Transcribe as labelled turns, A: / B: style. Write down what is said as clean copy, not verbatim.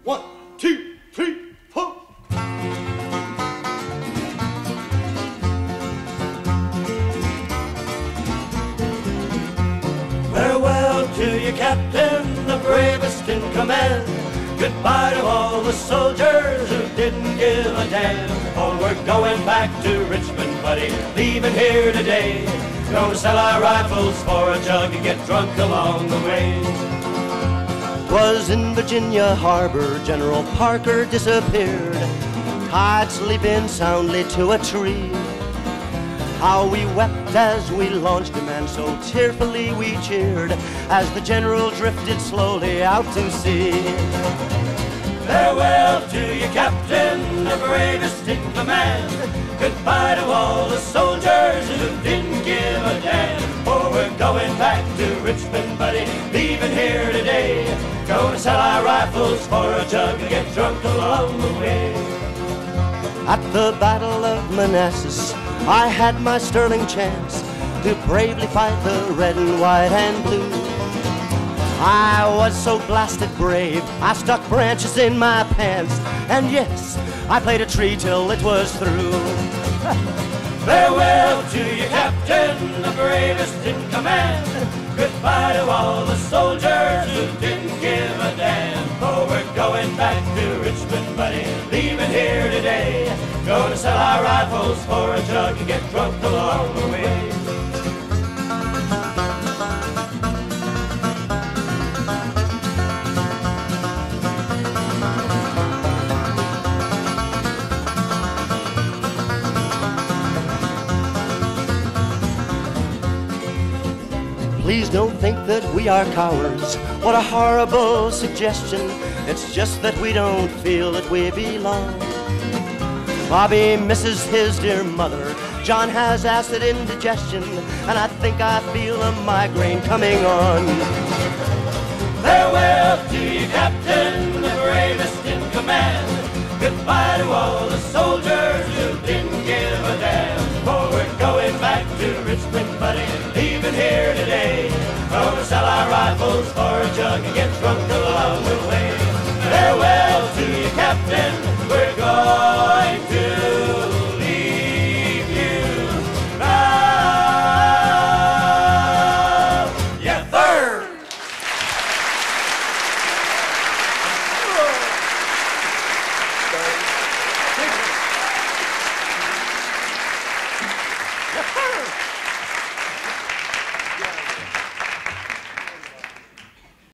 A: 1, 2, 3, 4. Farewell to you, Captain, the bravest in command. Goodbye to all the soldiers who didn't give a damn. Oh, we're going back to Richmond, buddy, leaving here today. Gonna sell our rifles for a jug and get drunk along the way. 'Twas in Virginia Harbor General Parker disappeared, tied sleeping soundly to a tree. How we wept as we launched him, and so tearfully we cheered as the General drifted slowly out to sea. Farewell to you, Captain, the bravest in command. Goodbye to all the soldiers who didn't give a damn. For we're going back to Richmond, buddy, leaving here today. Gonna sell our rifles for a jug and get drunk along the way. At the Battle of Manassas, I had my sterling chance to bravely fight the red and white and blue. I was so blasted brave, I stuck branches in my pants, and yes, I played a tree till it was through. Farewell to you, Captain, the bravest in command. Goodbye to all the soldiers who didn't give a damn. Oh, we're going back to Richmond, buddy, leaving here today. Gonna sell our rifles for a jug and get drunk along the way. Please don't think that we are cowards. What a horrible suggestion. It's just that we don't feel that we belong. Bobby misses his dear mother. John has acid indigestion, and I think I feel a migraine coming on. Farewell to you, Captain, the bravest in command. Goodbye to all the soldiers who didn't give a damn. For we're going back to Richmond, buddy, leaving here today. Gonna sell our rifles for a jug and get drunk along the way. Farewell to you, Captain,